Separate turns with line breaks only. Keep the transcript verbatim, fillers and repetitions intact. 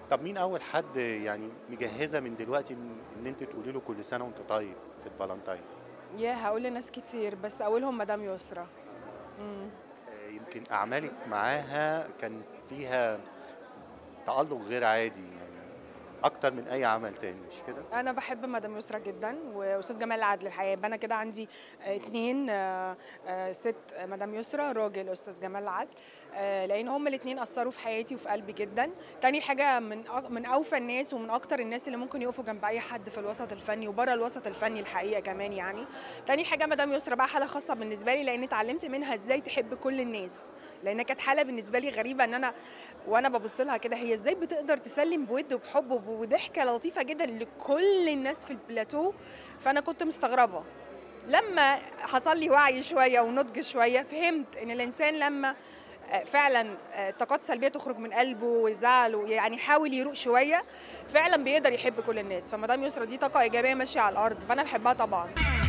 طب مين أول حد يعني مجهّزة من دلوقتي إن إن أنتِ تقولي له كل سنة وأنت طيب في الفالنتاين؟
ياه! هاقول لناس كتير، بس أولهم مدام يسرا. إمم.
آآ يمكن أعمالِك معاها كان فيها تألُّق غير عادي يعني أكتر من أي عمل تاني مش كده؟
أنا باحب مدام يسرا جدًا، وأستاذ جمال العدل الحقيقة، يبقى أنا كده عندي آآ اتنين آآ ست مدام يسرا، راجل أستاذ جمال العدل، آآ لإن هُم الاتنين أثّروا في حياتي وفي قلبي جدًا. تاني حاجة من أ من أوفى الناس ومن أكتر الناس اللي ممكن يقفوا جنب أي حد في الوسط الفني وبرّه الوسط الفني الحقيقة كمان يعني. تاني حاجة مدام يسرا بقى حالة خاصة بالنسبة لي، لإن اتعلمت منها إزاي تحب كل الناس، لإنها كانت حالة بالنسبة لي غريبة إن أنا وأنا بابُص لها كده هي إزاي بتقدر تسلِّم بوِد وبحُب وب وضحكة لطيفة جدًا لكل الناس في البلاتو، فأنا كنت مستغربة. لمّا حصل لي وعي شوية ونضج شوية، فهمت إن الإنسان لمّا آآ فعلًا آآ طاقات سلبية تخرج من قلبه ويزعل ويعني يحاول يروق شوية، فعلًا بيقدر يحب كل الناس، فمدام يسرا دي طاقة إيجابية ماشية على الأرض، فأنا باحبها طبعًا.